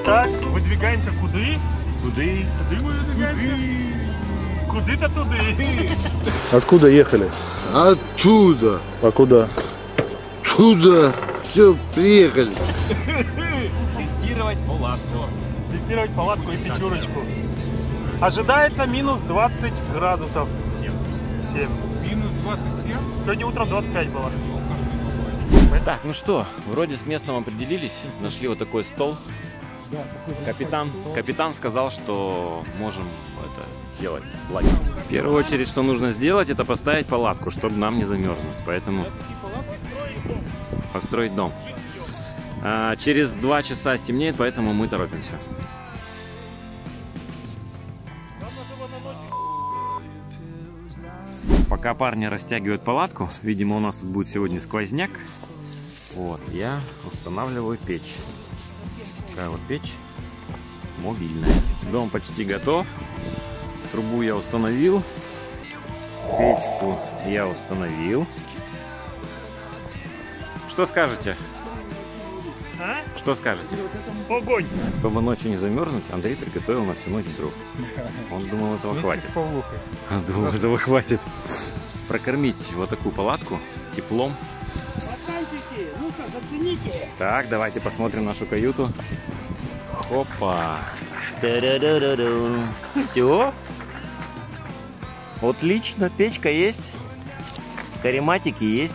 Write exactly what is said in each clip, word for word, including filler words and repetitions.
Так, выдвигаемся куды? Куды? Куды мы выдвигаемся? Куды-то туды. Откуда ехали? Оттуда. А куда? Туда. Все, приехали. Тестировать палатку. Тестировать палатку и печурочку. Ожидается минус двадцать градусов. семь. Минус двадцать семь? Сегодня утром двадцать пять было. Так, ну что, вроде с местом определились. Нашли вот такой стол. Капитан, капитан сказал, что можем это сделать лагерь. В первую очередь, что нужно сделать, это поставить палатку, чтобы нам не замерзнуть. Поэтому построить дом. А через два часа стемнеет, поэтому мы торопимся. Пока парни растягивают палатку, видимо, у нас тут будет сегодня сквозняк. Вот, я устанавливаю печь. Такая вот печь мобильная. Дом почти готов. Трубу я установил. Печку я установил. Что скажете? А? Что скажете? Огонь! Чтобы ночью не замерзнуть, Андрей приготовил на всю ночь дров. Он думал, этого хватит. Он думал, этого хватит. Прокормить вот такую палатку теплом. Ну-ка, зацените! Так, давайте посмотрим нашу каюту. Хопа. Все. Отлично, печка есть. Карематики есть.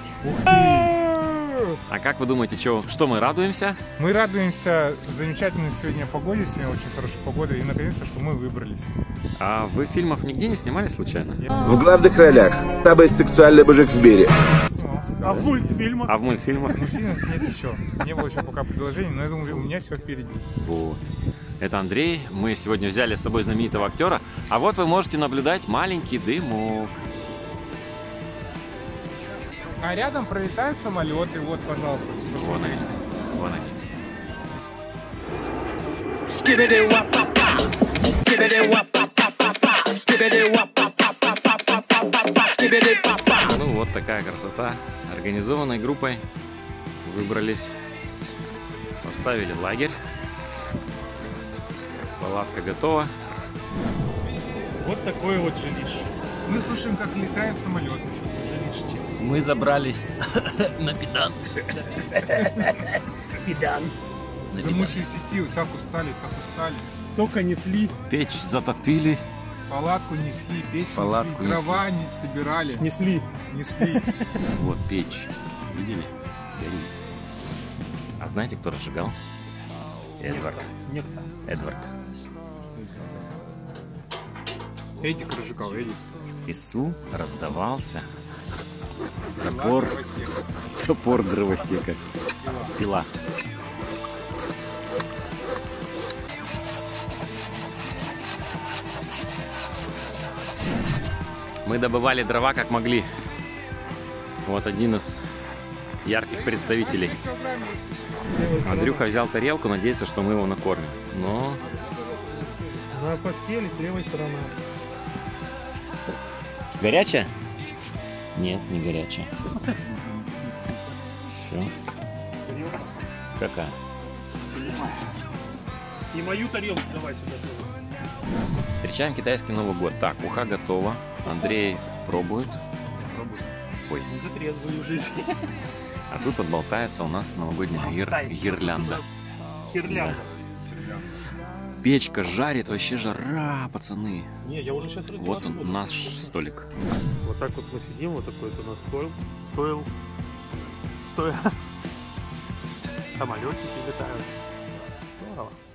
А как вы думаете, что, что мы радуемся? Мы радуемся замечательной сегодня погоде. Сегодня очень хорошая погода. И наконец-то, что мы выбрались. А вы фильмов нигде не снимали случайно? В главных ролях самый сексуальный мужик в мире. Снимался, А в мультфильмах? А в мультфильмах? В фильмах нет еще. Не было еще пока предложений, но я думаю, у меня все впереди. Вот. Это Андрей. Мы сегодня взяли с собой знаменитого актера. А вот вы можете наблюдать маленький дымок. А рядом пролетают самолеты. Вот, пожалуйста, посмотрите. Вон они. Ну вот такая красота. Организованной группой выбрались, поставили лагерь. Палатка готова. Вот такое вот жилище. Мы слушаем, как летают самолеты. Мы забрались на педан. Педан. Замучились идти, так устали, так устали. Столько несли. Печь затопили. Палатку несли, печь Палатку несли, дрова не собирали. Несли. Несли. Вот печь. Видели? Горит. А знаете, кто разжигал? Эдвард. Некто. Эдвард. Эдик разжигал, Эдик. В лесу раздавался топор, топор дровосека. Пила. Мы добывали дрова как могли. Вот один из ярких представителей. Андрюха взял тарелку, надеется, что мы его накормим. Но На постели с левой стороны. горячая? Нет, не горячая. Все. Какая? И мою тарелку давай сюда. Встречаем китайский Новый год. Так, уха готова. Андрей пробует. Ой. Не за трезвую жизнь. А тут вот болтается у нас новогодняя гир... гирлянда. Гирлянда. Печка жарит, вообще жара, пацаны. Не, я уже сейчас Вот он, наш столик. Вот так вот мы сидим, вот такой вот у нас стоил, стоил, стоя. Самолетики летают. Здорово.